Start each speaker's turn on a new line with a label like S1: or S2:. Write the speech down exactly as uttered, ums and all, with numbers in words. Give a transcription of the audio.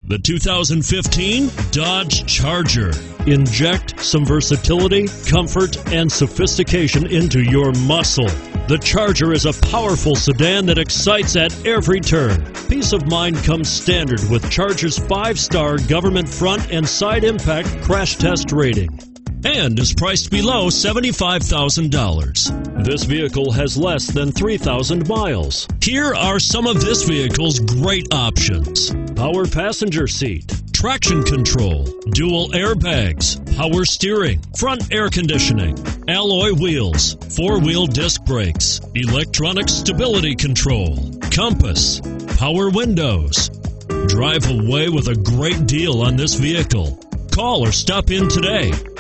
S1: The two thousand fifteen Dodge Charger. Inject some versatility, comfort, and sophistication into your muscle. The Charger is a powerful sedan that excites at every turn. Peace of mind comes standard with Charger's five-star government front and side impact crash test rating, and is priced below seventy-five thousand dollars. This vehicle has less than three thousand miles. Here are some of this vehicle's great options: power passenger seat, traction control, dual airbags, power steering, front air conditioning, alloy wheels, four-wheel disc brakes, electronic stability control, compass, power windows. Drive away with a great deal on this vehicle. Call or stop in today.